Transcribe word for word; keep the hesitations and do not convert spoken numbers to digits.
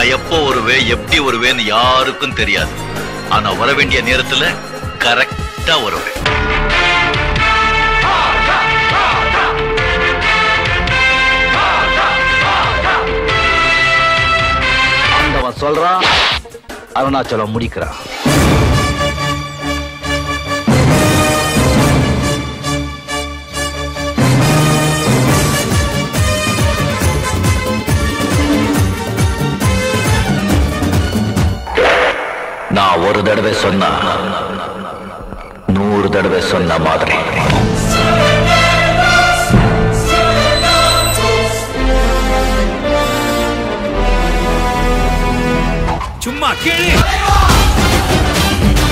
நான் எப்போ வருவேன் எப்படி வருவேன்னு யாருக்கும் தெரியாது. ஆனா வர வேண்டிய நேரத்துல கரெக்டா வருவேன். ஆண்டவன் சொல்றான், அருணாச்சலம் முடிக்கிறான். நான் ஒரு தடவை சொன்னா நூறு தடவை சொன்ன மாதிரி. சும்மா கேளு.